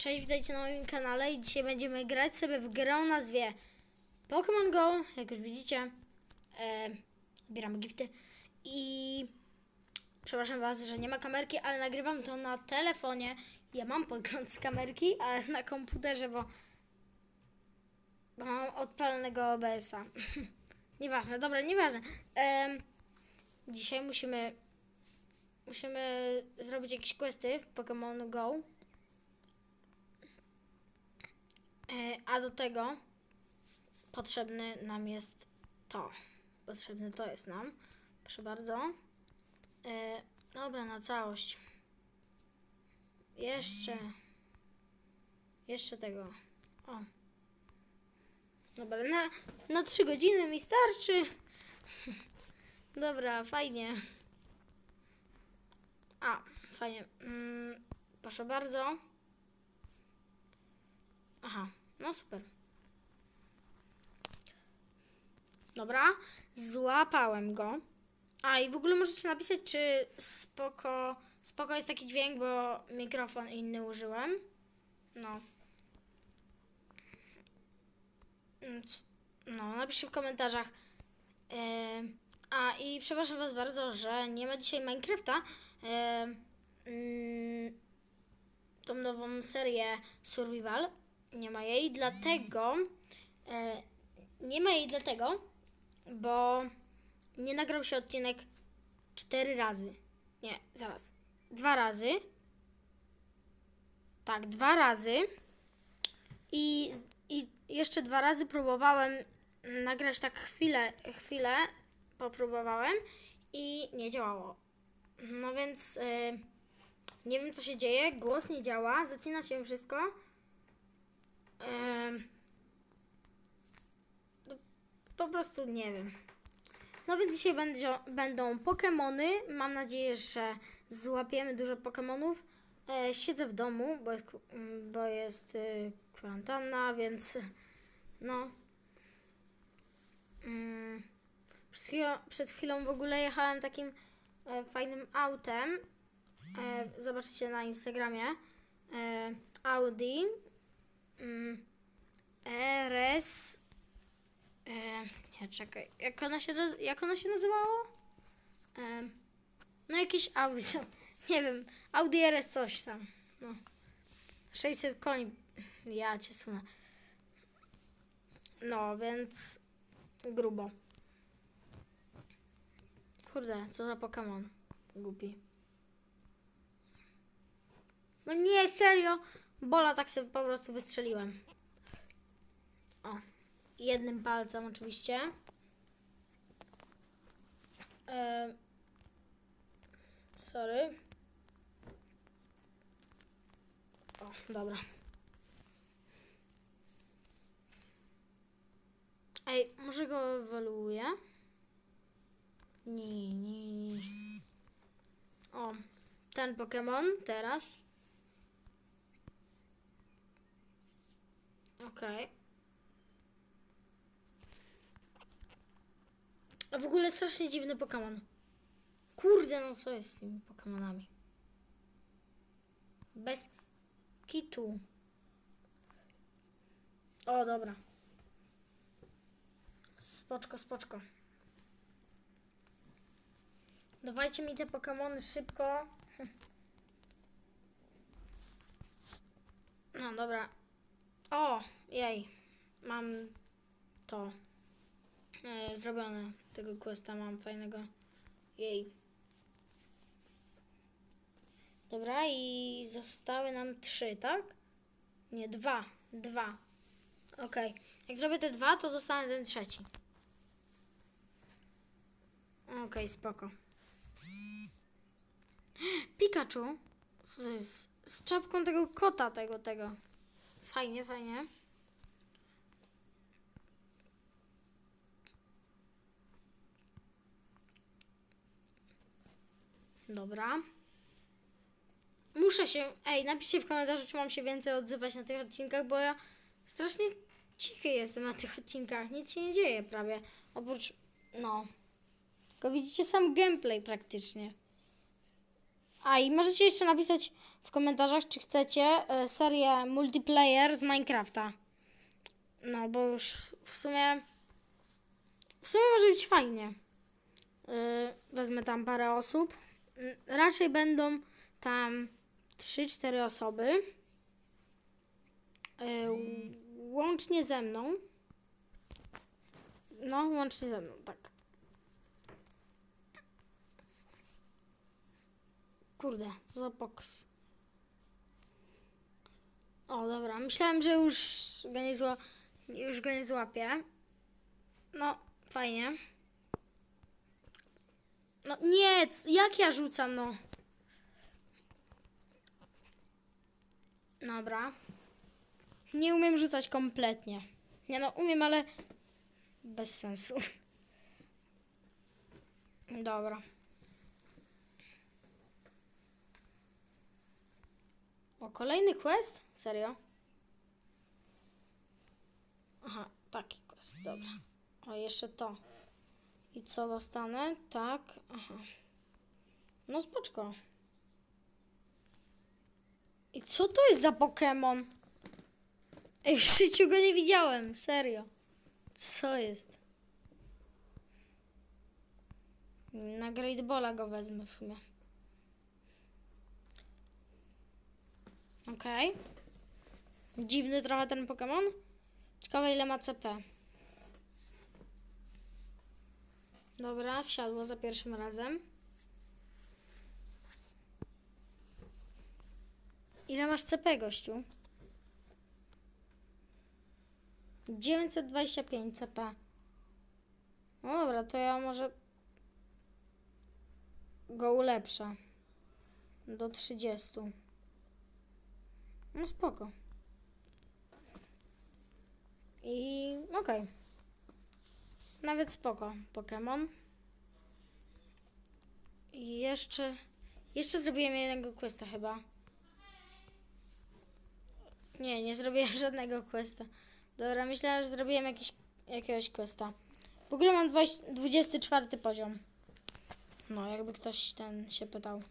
Cześć, witajcie na moim kanale i dzisiaj będziemy grać sobie w grę o nazwie Pokémon Go. Jak już widzicie, zbieramy gifty i przepraszam was, że nie ma kamerki, ale nagrywam to na telefonie. Ja mam podgląd z kamerki, ale na komputerze, bo mam odpalonego OBS-a. Nieważne, dobra, nieważne. Dzisiaj musimy zrobić jakieś questy w Pokémon Go. A do tego potrzebny nam jest to. Potrzebny to jest nam. Proszę bardzo. Dobra, na całość. Jeszcze tego. O. Dobra, na 3 godziny mi starczy. Dobra, fajnie. Fajnie. Proszę bardzo. Aha, no super. Dobra, złapałem go. I w ogóle możecie napisać, czy spoko jest taki dźwięk, bo mikrofon inny użyłem. No. Więc, no, napiszcie w komentarzach. I przepraszam was bardzo, że nie ma dzisiaj Minecrafta. Tą nową serię Survival. Nie ma jej, dlatego bo nie nagrał się odcinek 4 razy. Nie, zaraz. 2 razy. Tak, 2 razy. I jeszcze 2 razy próbowałem nagrać tak chwilę popróbowałem i nie działało. No więc nie wiem, co się dzieje. Głos nie działa, zacina się wszystko. Po prostu nie wiem. No więc dzisiaj będą Pokemony. Mam nadzieję, że złapiemy dużo Pokemonów. Siedzę w domu, bo jest kwarantanna, więc no. Przed chwilą w ogóle jechałem takim fajnym autem. Zobaczcie na Instagramie. Audi RS. Nie, czekaj. Jak ona się nazywała? No jakieś Audi. Nie wiem. Audi RS coś tam. No. 600 koni. Ja cię sunę. No, więc grubo. Kurde, co za Pokémon. Głupi. No nie, serio. Bola tak sobie po prostu wystrzeliłem. O. Jednym palcem oczywiście. Sorry. O, dobra. Ej, może go ewoluuję? Nie. O, ten Pokémon teraz. Okej. A w ogóle strasznie dziwny Pokémon. Kurde, no co jest z tymi Pokémonami? Bez kitu. O, dobra. Spoczko. Dawajcie mi te Pokémony szybko. No, dobra. O, jej. Mam to zrobione. Tego questa mam fajnego. Jej. Dobra, i zostały nam 3, tak? Nie, 2. Okej. Jak zrobię te 2, to dostanę ten 3. Okej, spoko. Pikachu. Co to jest? Z czapką tego kota, tego. Fajnie. Dobra. Muszę się... Ej, napiszcie w komentarzu, czy mam się więcej odzywać na tych odcinkach, bo ja strasznie cichy jestem na tych odcinkach. Nic się nie dzieje prawie. Oprócz... No. Tylko widzicie sam gameplay praktycznie. I możecie jeszcze napisać w komentarzach, czy chcecie serię multiplayer z Minecrafta. No, bo już w sumie może być fajnie. Wezmę tam parę osób. Raczej będą tam 3-4 osoby. Łącznie ze mną. No, łącznie ze mną, tak. Kurde, co za boks. O, dobra, myślałem, że już go nie złapię. No, fajnie. No nie, jak ja rzucam, no. Dobra. Nie umiem rzucać kompletnie. Nie no, umiem, ale bez sensu. Dobra. O, kolejny quest? Serio? Aha, taki quest, dobra. O, jeszcze to. I co dostanę? Tak, aha. No spoczko. I co to jest za Pokémon? Ej, w życiu go nie widziałem, serio. Co jest? Na Great Balla go wezmę w sumie. Okej. Dziwny trochę ten Pokémon. Ciekawe ile ma CP. Dobra, wsiadło za pierwszym razem. Ile masz CP, gościu? 925 CP. No dobra, to ja może go ulepszę. Do 30. No spoko. I okej. Nawet spoko. Pokémon. I jeszcze zrobiłem jednego questa chyba. Nie zrobiłem żadnego questa. Dobra, myślałem, że zrobiłem jakiegoś questa. W ogóle mam 24 poziom. No, jakby ktoś ten się pytał.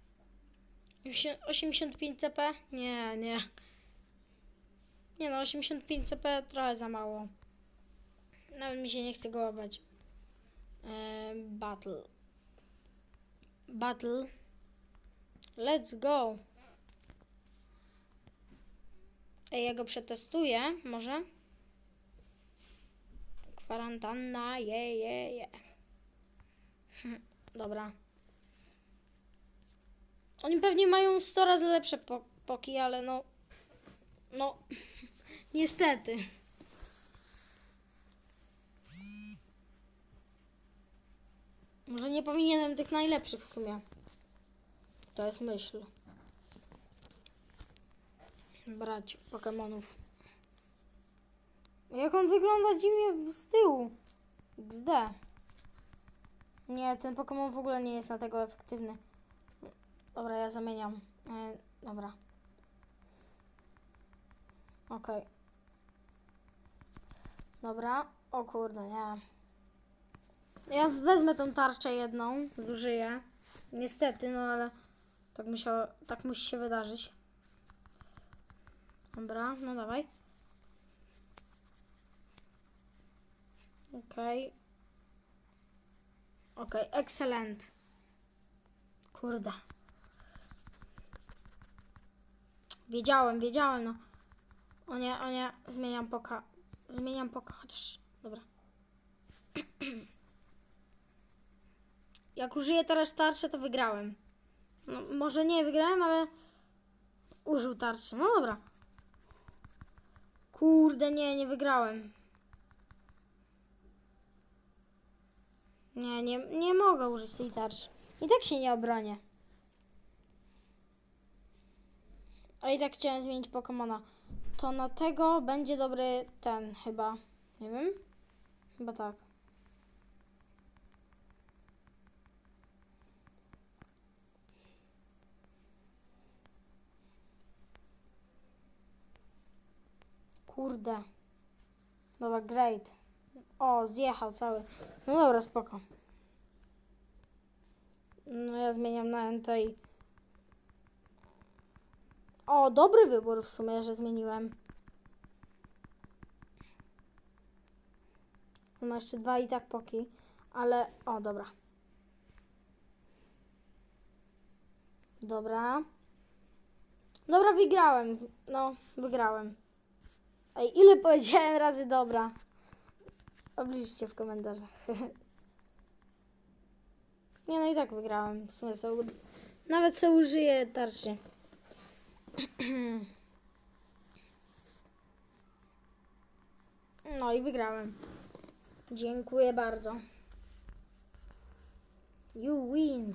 85 CP? Nie. Nie no, 85 CP trochę za mało. Nawet mi się nie chce go łapać. Battle. Let's go. Ej, ja go przetestuję, może? Kwarantanna, je. Dobra. Oni pewnie mają 100 razy lepsze poki, ale no, niestety. Może nie powinienem tych najlepszych w sumie. To jest myśl. Brać Pokemonów. Jak on wygląda dziwnie z tyłu. XD. Nie, ten Pokemon w ogóle nie jest na tego efektywny. Dobra, ja zamieniam. Dobra. Okej. Dobra. O kurde, nie. Ja wezmę tą tarczę jedną, zużyję. Niestety, no ale tak musi się wydarzyć. Dobra, no dawaj. Okej, excellent. Kurde. Wiedziałem, no. O nie, zmieniam poka, chociaż, dobra. Jak użyję teraz tarczę, to wygrałem. No, może nie wygrałem, ale użył tarczy. No dobra. Kurde, nie wygrałem. Nie mogę użyć tej tarczy. I tak się nie obronię. A i tak chciałem zmienić Pokemona. To na tego będzie dobry ten chyba. Nie wiem. Chyba tak. Kurde. Dobra, great. O, zjechał cały. No dobra, spoko. No ja zmieniam na NT i... O, dobry wybór w sumie, że zmieniłem. Ma jeszcze 2 i tak poki, ale... O, dobra. Dobra. Dobra, wygrałem. No, wygrałem. Ej, ile powiedziałem razy dobra? Obliczcie w komentarzach. Nie, no i tak wygrałem. W sumie nawet sobie użyję tarczy. No i wygrałem. Dziękuję bardzo. You win.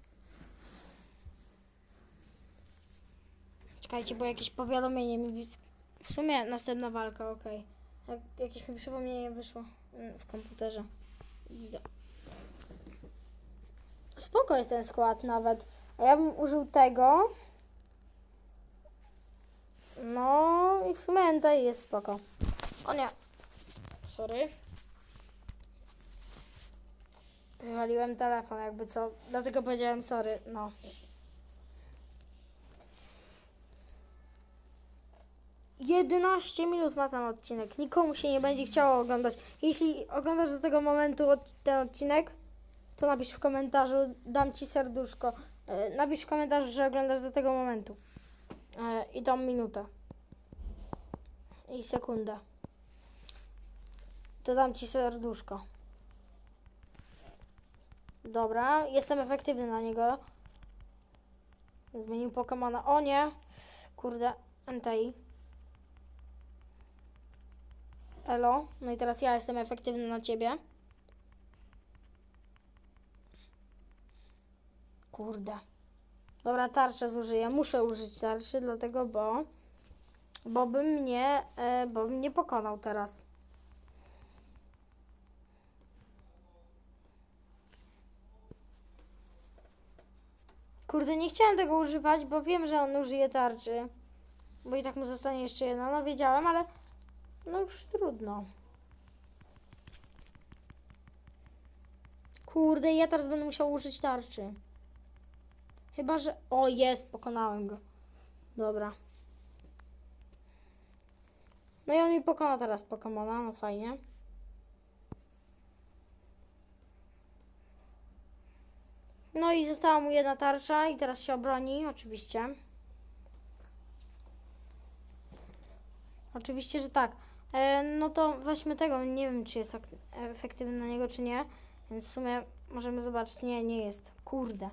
Czekajcie, bo jakieś powiadomienie mi... W sumie następna walka, okej. Jakieś mi przypomnienie wyszło w komputerze. Spoko jest ten skład nawet. A ja bym użył tego. No i w sumie tutaj jest spoko. O nie. Sorry. Wywaliłem telefon jakby co. Dlatego powiedziałem sorry. No. Jedenaście minut ma ten odcinek. Nikomu się nie będzie chciało oglądać. Jeśli oglądasz do tego momentu ten odcinek, to napisz w komentarzu, dam ci serduszko. Napisz w komentarzu, że oglądasz do tego momentu. I dam minutę. I sekundę. To dam ci serduszko. Dobra, jestem efektywny na niego. Zmienił Pokemona. O nie! Kurde, NTI. Elo. No i teraz ja jestem efektywny na ciebie. Kurde. Dobra, tarczę zużyję. Muszę użyć tarczy, dlatego, bo bym mnie pokonał teraz. Kurde, nie chciałem tego używać, bo wiem, że on użyje tarczy. Bo i tak mu zostanie jeszcze jedna. No wiedziałem, ale no już trudno. Kurde, ja teraz będę musiał użyć tarczy. Chyba, że... O, jest, pokonałem go. Dobra. No i on mi pokona teraz Pokemona, no fajnie. No i została mu jedna tarcza i teraz się obroni, oczywiście. Oczywiście, że tak. No to weźmy tego, nie wiem, czy jest tak efektywny na niego, czy nie. Więc w sumie możemy zobaczyć. Nie, nie jest. Kurde.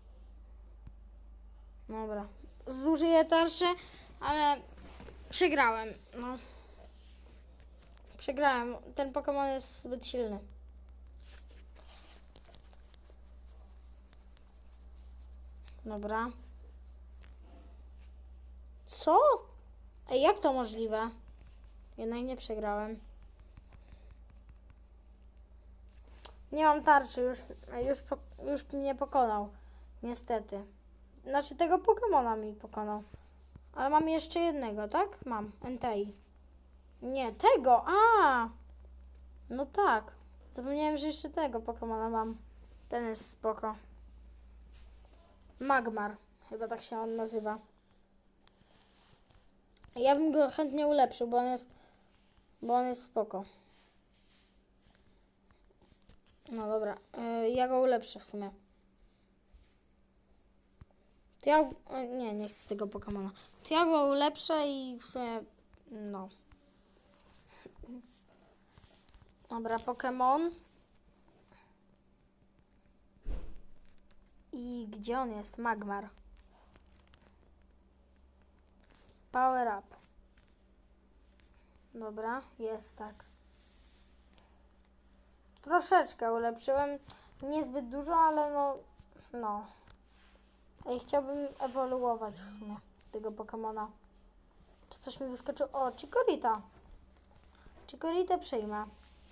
Dobra. Zużyję tarczę, ale przegrałem. No. Przegrałem. Ten Pokémon jest zbyt silny. Dobra. Co? Ej, jak to możliwe? Jednak nie przegrałem. Nie mam tarczy, już mnie pokonał. Niestety. Znaczy tego Pokemona mi pokonał. Ale mam jeszcze jednego, tak? Mam. NTI. Nie, tego! A! No tak. Zapomniałem, że jeszcze tego Pokemona mam. Ten jest spoko. Magmar. Chyba tak się on nazywa. Ja bym go chętnie ulepszył, bo on jest spoko. No dobra. Ja go ulepszę w sumie. To ja... Nie chcę tego Pokemona. To ja go ulepszę i w sumie... No. Dobra, Pokemon. I gdzie on jest? Magmar. Power up. Dobra, jest tak. Troszeczkę ulepszyłem. Niezbyt dużo, ale no. I chciałbym ewoluować w sumie tego Pokemona. Czy coś mi wyskoczyło? O, Chikorita. Chikorita przyjmę.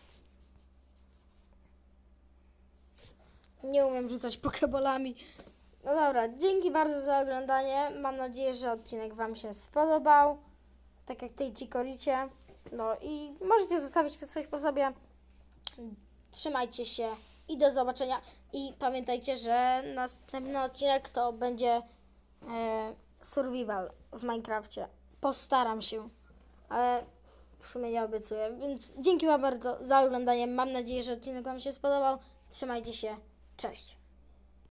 Nie umiem rzucać pokebolami. No dobra, dzięki bardzo za oglądanie. Mam nadzieję, że odcinek Wam się spodobał. Tak jak tej Chikoricie. No i możecie zostawić coś po sobie. Trzymajcie się i do zobaczenia. I pamiętajcie, że następny odcinek to będzie survival w Minecrafcie. Postaram się, ale w sumie nie obiecuję. Więc dzięki wam bardzo za oglądanie. Mam nadzieję, że odcinek wam się spodobał. Trzymajcie się. Cześć.